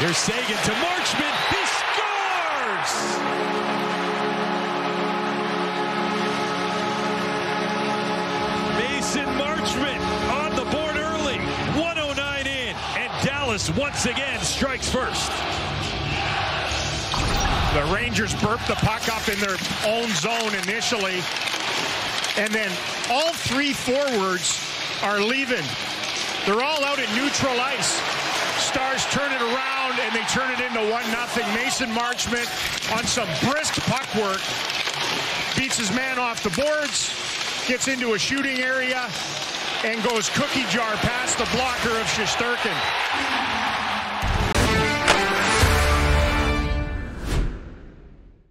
Here's Seguin to Marchment. He scores! Mason Marchment on the board early. 109 in, and Dallas once again strikes first. The Rangers burp the puck up in their own zone initially, and then all three forwards are leaving. They're all out at neutral ice. Stars turn it around, and they turn it into 1-0. Mason Marchment on some brisk puck work beats his man off the boards, gets into a shooting area, and goes cookie jar past the blocker of Shesterkin.